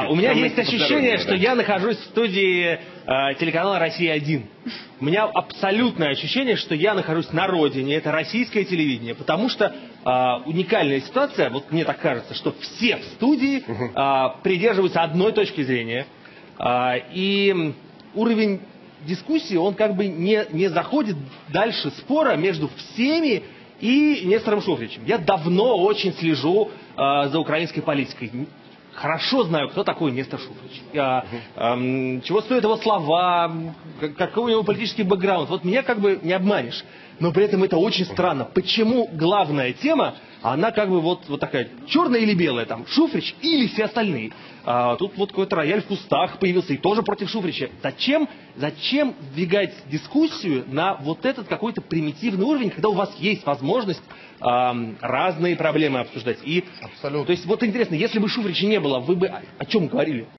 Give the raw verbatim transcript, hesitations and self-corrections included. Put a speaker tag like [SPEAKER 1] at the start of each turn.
[SPEAKER 1] А, у меня есть ощущение, что я нахожусь в студии а, телеканала «Россия один». У меня абсолютное ощущение, что я нахожусь на родине, это российское телевидение, потому что а, уникальная ситуация, вот мне так кажется, что все в студии а, придерживаются одной точки зрения, а, и уровень дискуссии, он как бы не, не заходит дальше спора между всеми и Нестором Шуфричем. Я давно очень слежу а, за украинской политикой. Хорошо знаю, кто такой Нестор Шуфрич. А, а, чего стоят его слова, какой у него политический бэкграунд. Вот меня как бы не обманешь. Но при этом это очень странно. Почему главная тема, она как бы вот, вот такая, черная или белая, там, Шуфрич или все остальные. А, тут вот какой-то рояль в кустах появился и тоже против Шуфрича. Зачем, зачем двигать дискуссию на вот этот какой-то примитивный уровень, когда у вас есть возможность а, разные проблемы обсуждать? И,
[SPEAKER 2] Абсолютно.
[SPEAKER 1] то есть вот интересно, если бы Шуфрича не было, вы бы о, о чем говорили?